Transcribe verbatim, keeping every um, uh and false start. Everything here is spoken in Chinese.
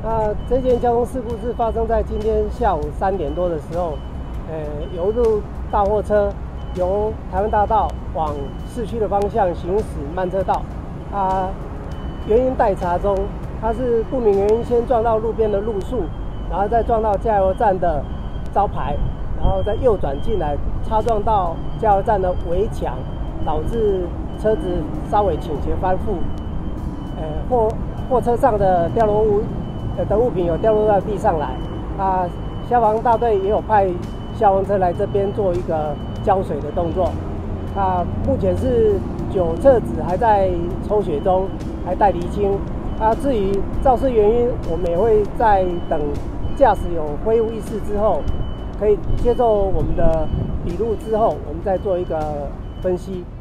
那这件交通事故是发生在今天下午三点多的时候，呃，有一路大货车由台湾大道往市区的方向行驶慢车道，啊，原因待查中，它是不明原因先撞到路边的路树，然后再撞到加油站的招牌，然后再右转进来，擦撞到加油站的围墙，导致车子稍微倾斜翻覆，呃，货货车上的掉落物。 的物品有掉落到地上来，啊，消防大队也有派消防车来这边做一个浇水的动作，啊，目前是酒测值还在抽血中，还待厘清。啊，至于肇事原因，我们也会在等驾驶有恢复意识之后，可以接受我们的笔录之后，我们再做一个分析。